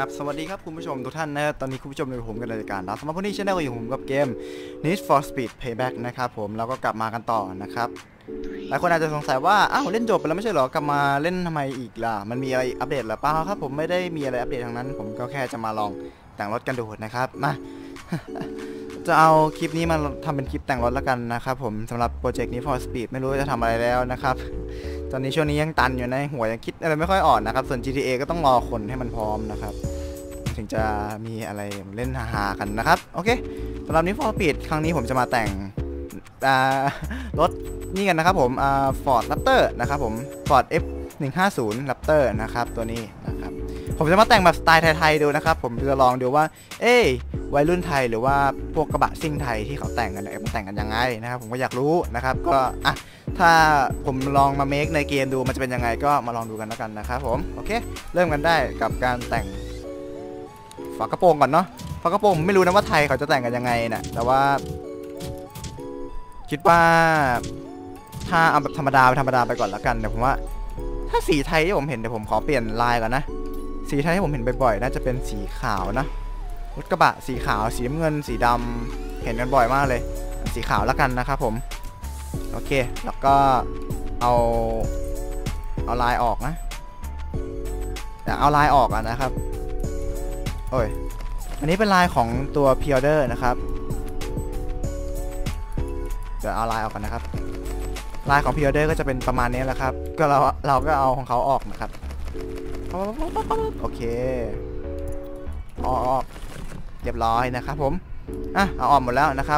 ครับสวัสดีครับคุณผู้ชมทุกท่านนะตอนนี้คุณผู้ชมอยู่กับผมกันในรายการสำหรับวันนี้ชาแนลอยู่ผมกับเกม Need for Speed Payback นะครับผมเราก็กลับมากันต่อนะครับหลายคนอาจจะสงสัยว่าอ้าวเล่นจบไปแล้วไม่ใช่เหรอกลับมาเล่นทำไมอีกล่ะมันมีอะไรอัปเดตหรือเปล่าครับผมไม่ได้มีอะไรอัปเดตทั้งนั้นผมก็แค่จะมาลองแต่งรถกันดูนะครับมา จะเอาคลิปนี้มาทำเป็นคลิปแต่งรถแล้วกันนะครับผมสำหรับโปรเจกต์นี้ for speed ไม่รู้จะทำอะไรแล้วนะครับตอนนี้ช่วงนี้ยังตันอยู่ในหัวยังคิดอะไรไม่ค่อยออกนะครับส่วน GTA ก็ต้องรอคนให้มันพร้อมนะครับถึงจะมีอะไรเล่นฮาๆกันนะครับโอเคสำหรับนี้ for speed ครั้งนี้ผมจะมาแต่งรถนี่กันนะครับผมFord Raptor นะครับผม Ford F150 Raptor นะครับตัวนี้นะครับผมจะมาแต่งแบบสไตล์ไทยๆดูนะครับผมจะลองดูว่าวัยรุ่นไทยหรือว่าพวกกระบะซิ่งไทยที่เขาแต่งกันมันแต่งกันยังไงนะครับผมก็อยากรู้นะครับก็ถ้าผมลองมาเมคในเกมดูมันจะเป็นยังไงก็มาลองดูกันแล้วกันนะครับผมโอเคเริ่มกันได้กับการแต่งฝากระโปรงก่อนเนาะฝากระโปรงผมไม่รู้นะว่าไทยเขาจะแต่งกันยังไงนะแต่ว่าคิดว่าถ้าเอาแบบธรรมดาไปก่อนแล้วกันเดี๋ยวผมว่าถ้าสีไทยที่ผมเห็นเดี๋ยวผมขอเปลี่ยนลายก่อนนะสีไทยที่ผมเห็นบ่อยๆน่าจะเป็นสีขาวนะรถกระบะสีขาวสีน้ำเงินสีดำเห็นกันบ่อยมากเลยสีขาวแล้วกันนะครับผมโอเคแล้วก็เอาลายออกนะอยากเอาลายออกนะครับโอ้ยอันนี้เป็นลายของตัว Pre-order นะครับเดี๋ยวเอาลายออกกันนะครับลายของ Pre-order ก็จะเป็นประมาณนี้แหละครับก็เราก็เอาของเขาออกนะครับโอเคออกเรียบร้อยนะครับผมเอาออกหมดแล้วนะครับ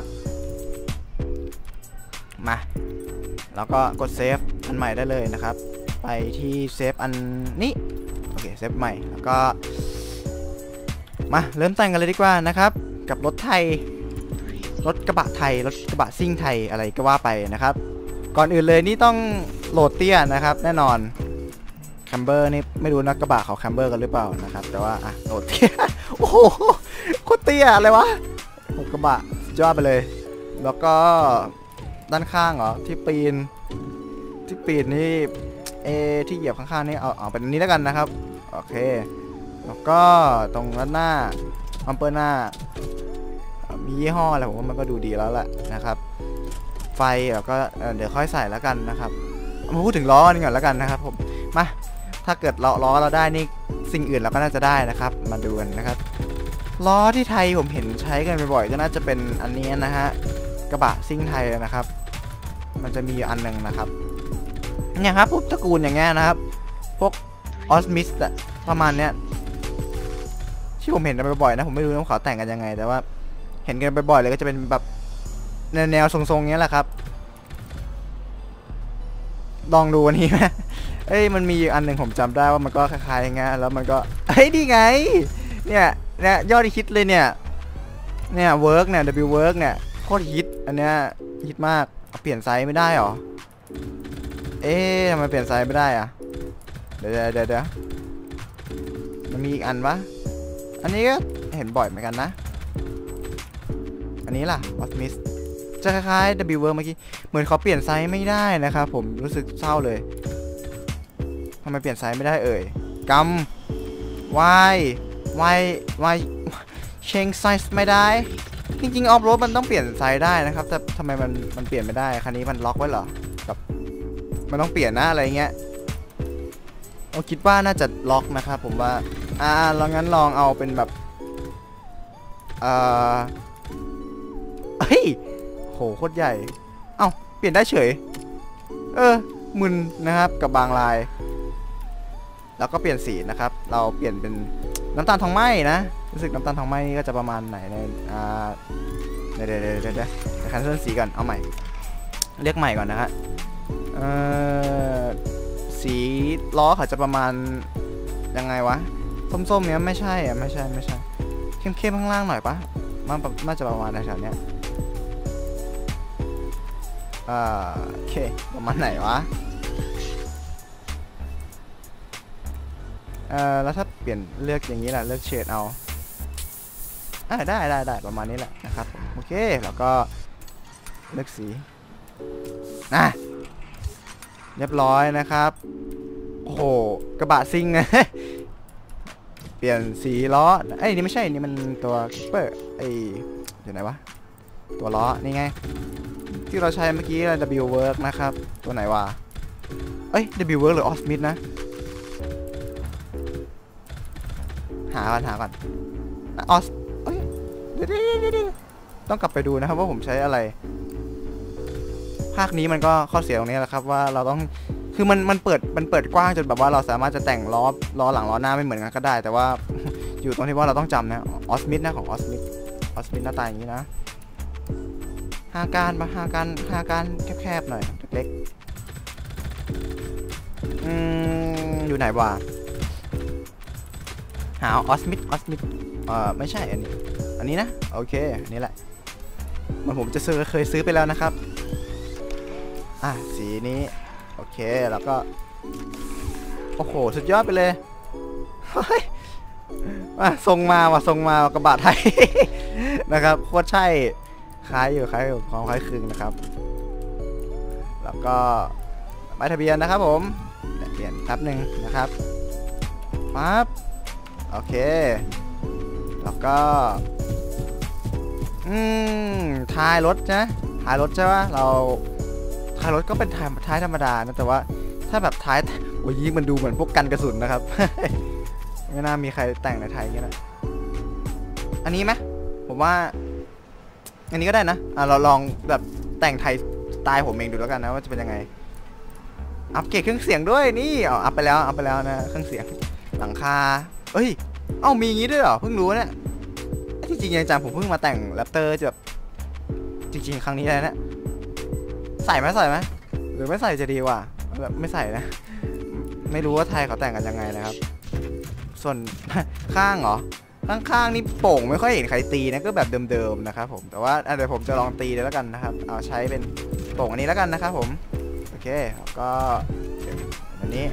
มาแล้วก็กดเซฟอันใหม่ได้เลยนะครับไปที่เซฟอันนี้โอเคเซฟใหม่แล้วก็มาเริ่มแต่งกันเลยดีกว่านะครับกับรถไทยรถกระบะไทยรถกระบะซิ่งไทยอะไรก็ว่าไปนะครับก่อนอื่นเลยนี่ต้องโหลดเตี้ยนะครับแน่นอนแคมเบอร์นี่ไม่รู้นะกระบะเขาแคมเบอร์กันหรือเปล่านะครับแต่ว่าโหลดเตี้ยโอ้โหโคตรเตี้ยอะไรวะกระบะยอดไปเลยแล้วก็ด้านข้างเหรอที่ปีนนี่ที่เหยียบข้างๆนี่เอาเป็นนี้แล้วกันนะครับโอเคแล้วก็ตรงด้านหน้าบัมเปอร์หน้ามียี่ห้ออะไรผมว่ามันก็ดูดีแล้วแหละนะครับไฟแล้วก็เดี๋ยวค่อยใส่แล้วกันนะครับมาพูดถึงล้อนี่ก่อนแล้วกันนะครับผมมาถ้าเกิดล้อเราได้นี่สิ่งอื่นเราก็น่าจะได้นะครับมาดูกันนะครับล้อที่ไทยผมเห็นใช้กันบ่อยๆก็น่าจะเป็นอันนี้นะฮะกระบะซิ่งไทยนะครับมันจะมีอันหนึ่งนะครับเนี่ยครับพวกตระกูลอย่างเงี้ยนะครับพวกออสมิสประมาณเนี้ยที่ผมเห็นกันบ่อยๆนะผมไม่รู้ว่าเขาแต่งกันยังไงแต่ว่าเห็นกันบ่อยๆเลยก็จะเป็นแบบแนวทรงๆเงี้ยแหละครับลองดูวันนี้ไหมมันมีอันหนึ่งผมจำได้ว่ามันก็คล้ายๆอย่างเงี้ยแล้วมันก็ดีไงเนี่ยยอดฮิตเลยเนี่ยเวิร์กเนี่ย W work เนี่ยโคตรฮิตอันเนี้ยฮิตมากเปลี่ยนไซส์ไม่ได้หรอทำไมเปลี่ยนไซส์ไม่ได้อะเดี๋ยวมันมีอีกอันปะอันนี้ก็เห็นบ่อยเหมือนกันนะอันนี้ล่ะ Optimus จะคล้ายๆ W work เมื่อกี้เหมือนเขาเปลี่ยนไซส์ไม่ได้นะครับผมรู้สึกเศร้าเลยทำไมเปลี่ยนไซส์ไม่ได้กัมwhy change size ไม่ได้จริงๆออฟโรดมันต้องเปลี่ยนไซส์ได้นะครับแต่ทำไมมันเปลี่ยนไม่ได้คันนี้มันล็อกไว้เหรอแบบมันต้องเปลี่ยนนะอะไรเงี้ยคิดว่าน่าจะล็อกนะครับผมว่าเรางั้นลองเอาเป็นแบบโหโคตรใหญ่เปลี่ยนได้เฉยมึนนะครับกับบางลายแล้วก็เปลี่ยนสีนะครับเราเปลี่ยนเป็นน้ำตาลทองไหม้นะรู้สึกน้ำตาลทองไหม้ก็จะประมาณไหนในเดี๋ยวคันเส้นสีก่อนเอาใหม่เรียกใหม่ก่อนนะฮะสีล้อเขาจะประมาณยังไงวะส้มๆเนี้ยไม่ใช่เข้มข้างล่างหน่อยปะมันน่าจะประมาณแถวเนี้ยโอเคประมาณไหนวะแล้วถ้าเปลี่ยนเลือกอย่างนี้แหละเลือกเฉดเอาได้ประมาณนี้แหละนะครับโอเคแล้วก็เลือกสีเรียบร้อยนะครับโอ้โหกระบะซิ่ง เปลี่ยนสีล้อเอ้ยนี่ไม่ใช่นี่มันตัวคิปเปอร์ไอ้อยู่ไหนวะตัวล้อนี่ไงที่เราใช้เมื่อกี้ W work นะครับตัวไหนวะเอ้ย W work หรือ Osmith นะหาก่อนออสเอ้ยเดี๋ยวต้องกลับไปดูนะครับว่าผมใช้อะไรภาคนี้มันก็ข้อเสียตรงนี้แหละครับว่าเราต้องคือมันเปิดกว้างจนแบบว่าเราสามารถจะแต่งล้อหลังล้อหน้าไม่เหมือนกันก็ได้แต่ว่าอยู่ตรงที่ว่าเราต้องจำนะออสมิธนะของออสมิธหน้าตาอย่างนี้นะ5 ก้าน5 ก้านแคบๆหน่อยเล็กๆอยู่ไหนวะหาออสมิธไม่ใช่อันนี้นะโอเคอันนี้แหละมันผมจะเคยซื้อไปแล้วนะครับสีนี้โอเคแล้วก็โอ้โหสุดยอดไปเลยส่งมากระบะไทย นะครับโคตรใช่คล้ายอยู่ความคล้ายคลึงนะครับแล้วก็ใบทะเบียนนะครับผมเปลี่ยนแป๊บหนึ่งนะครับปั๊บโอเคแล้วก็ท้ายรถนะท้ายรถใช่ปะเราท้ายรถก็เป็นท้ายธรรมดานะแต่ว่าถ้าแบบท้ายโอ้ยมันดูเหมือนพวกกันกระสุนนะครับ ไม่น่ามีใครแต่งในไทยอย่างนี้นะอันนี้ไหมผมว่าอันนี้ก็ได้นะเราลองแบบแต่งไทยสไตล์ผมเองดูแล้วกันนะว่าจะเป็นยังไงอัปเกรดเครื่องเสียงด้วยนี่อัพไปแล้วนะเครื่องเสียงหลังคาเอ้ยมีอย่างนี้ด้วยเหรอเพิ่งรู้เนี่ยที่จริงจังผมเพิ่งมาแต่งแรปเตอร์แบบจริงๆครั้งนี้เลยนะใส่ไหมหรือไม่ใส่จะดีกว่าแบบไม่ใส่นะไม่รู้ว่าไทยเขาแต่งกันยังไงนะครับส่วนข้างเหรอข้างๆนี่โป่งไม่ค่อยเห็นใครตีนะก็แบบเดิมๆนะครับผมแต่ว่าเดี๋ยวผมจะลองตีแล้วกันนะครับเอาใช้เป็นโป่งอันนี้แล้วกันนะครับผมโอเคแล้วก็อันนี้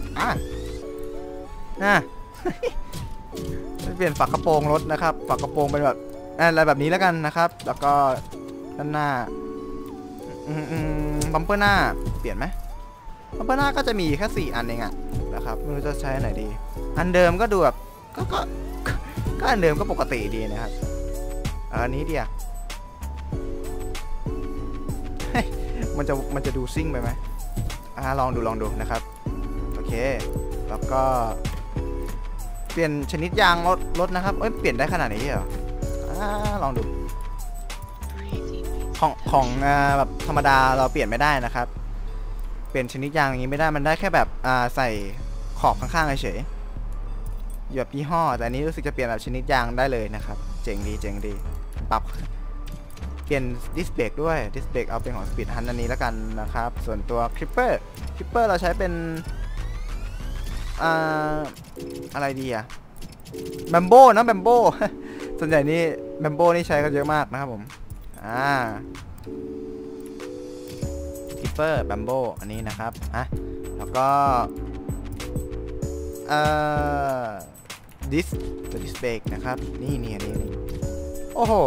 เปลี่ยนฝากระโปรงรถนะครับฝากระโปรงเป็นแบบอะไรแบบนี้แล้วกันนะครับแล้วก็ด้านหน้าบัมเปอร์หน้าเปลี่ยนไหมบัมเปอร์หน้าก็จะมีแค่4 อันเองอะนะครับไม่รู้จะใช้ไหนดีอันเดิมก็ดูแบบก็อันเดิมก็ปกติดีนะครับอันนี้เดียวมันจะดูซิ่งไปไหมลองดูนะครับโอเคแล้วก็เปลี่ยนชนิดยางรถนะครับเปลี่ยนได้ขนาดนี้เหรอลองดูของแบบธรรมดาเราเปลี่ยนไม่ได้นะครับเปลี่ยนชนิดยางอย่างนี้ไม่ได้มันได้แค่แบบใส่ขอบข้างๆเฉยแบบยี่ห้อแต่อันนี้รู้สึกจะเปลี่ยนแบบชนิดยางได้เลยนะครับเจ๋งดีปรับเปลี่ยนดิสเบรกด้วยดิสเบรกเอาเป็นของ Speed Hunt อันนี้แล้วกันนะครับส่วนตัวคลิปเปอร์เราใช้เป็นอะไรดีอะแบมโบ้นะแบมโบ้ ส่วนใหญ่นี่แบมโบ้นี่ใช้กันเยอะมากนะครับผมคลิปเปอร์แบมโบ้อันนี้นะครับแล้วก็ดิสเบรกนะครับนี่โอ้โห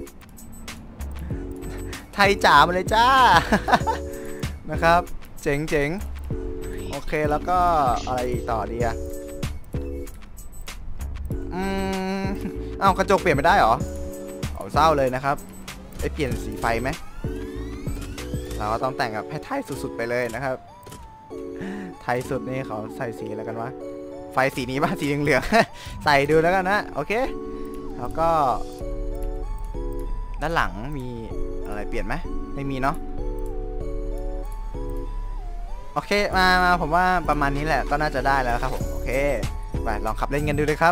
ไทยจ๋ามาเลยจ้า นะครับเจ๋งโอเคแล้วก็อะไรต่อดีอะกระจกเปลี่ยนไม่ได้เหรอเศร้าเลยนะครับเปลี่ยนสีไฟไหมเราก็ต้องแต่งกับให้ไทยสุดๆไปเลยนะครับไทยสุดนี่เขาใส่สีอะไรกันวะไฟสีนี้ป่ะสีเหลืองๆ ใส่ดูแล้วกันนะโอเคแล้วก็ด้านหลังมีอะไรเปลี่ยนไหมไม่มีเนาะโอเคมาผมว่าประมาณนี้แหละก็น่าจะได้แล้วครับผมโอเคไปลองขับเล่นกันดูเลยครับ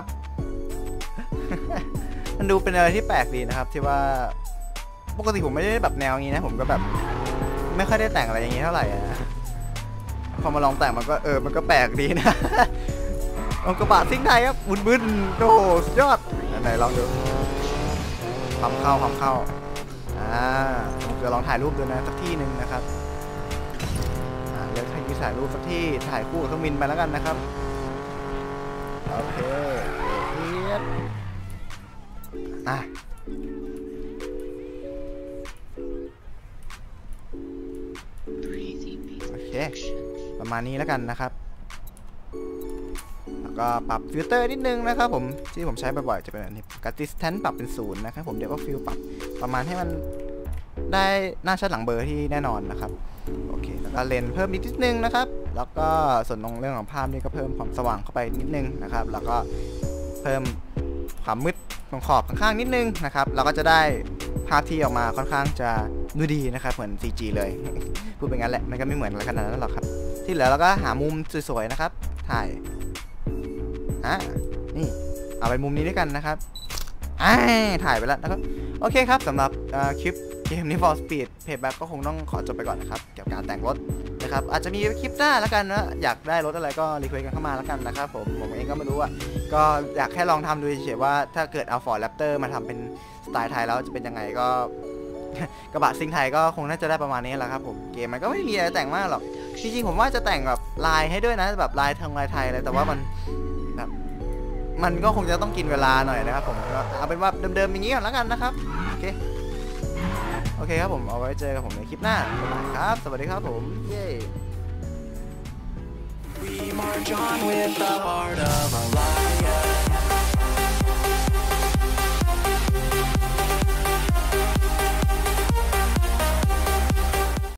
มันดูเป็นอะไรที่แปลกดีนะครับที่ว่าปกติผมไม่ได้แบบแนวนี้นะผมก็แบบไม่ค่อยได้แต่งอะไรอย่างนี้เท่าไหร่นะพอมาลองแต่งมันก็มันก็แปลกดีนะ กระบะซิ่งไทยครับบึ้นโอ้โหสุดยอดไหนลองดูความเข้าผมจะลองถ่ายรูปดูนะสักที่หนึ่งนะครับเลือกถ่ายรูปสักที่ถ่ายคู่กับเครื่องบินไปแล้วกันนะครับโอเคโอเคประมาณนี้แล้วกันนะครับแล้วก็ปรับฟิลเตอร์นิดนึงนะครับผมที่ผมใช้บ่อยๆจะเป็นอันนี้กับ distance ปรับเป็น0นะครับผมเดี๋ยวก็ฟิลปรับประมาณให้มันได้หน้าชัดหลังเบอร์ที่แน่นอนนะครับโอเคแล้วก็เลนเพิ่มนิดนึงนะครับแล้วก็ส่วนตรงเรื่องของภาพนี่ก็เพิ่มความสว่างเข้าไปนิดนึงนะครับแล้วก็เพิ่มความมืดตรงขอบข้างๆนิดนึงนะครับเราก็จะได้ภาพที่ออกมาค่อนข้างจะดูดีนะครับเหมือน CG เลย พูดเป็นงั้นแหละมันก็ไม่เหมือนอะไรขนาดนั้นหรอกครับที่เหลือเราก็หามุมสวยๆนะครับถ่ายนี่เอาไปมุมนี้ด้วยกันนะครับถ่ายไปแล้วนะครับโอเคครับสำหรับคลิปเกมนี้ For Speed Payback ก็คงต้องขอจบไปก่อนนะครับเกี่ยวกับการแต่งรถนะครับอาจจะมีคลิปหน้าแล้วกันนะอยากได้รถอะไรก็รีเควสกันเข้ามาแล้วกันนะครับผมเองก็ไม่รู้ก็อยากแค่ลองทำดูเฉยๆว่าถ้าเกิดเอา Ford Raptor มาทำเป็นสไตล์ไทยแล้วจะเป็นยังไงก็ กระบะซิงไทยก็คงน่าจะได้ประมาณนี้แหละครับผมเกมมันก็ไม่มีอะไรแต่งมากหรอกจริงๆผมว่าจะแต่งแบบลายให้ด้วยนะแบบลายทางลายไทยเลยแต่ว่ามันก็คงจะต้องกินเวลาหน่อยนะครับผมเอาเป็นว่าเดิมๆอย่างนี้ก่อนแล้วกันนะครับโอเคครับผมเอาไว้เจอกับผมในคลิปหน้าบ๊ายบายครับสวัสดีครับผมเย้ We march on with the heart of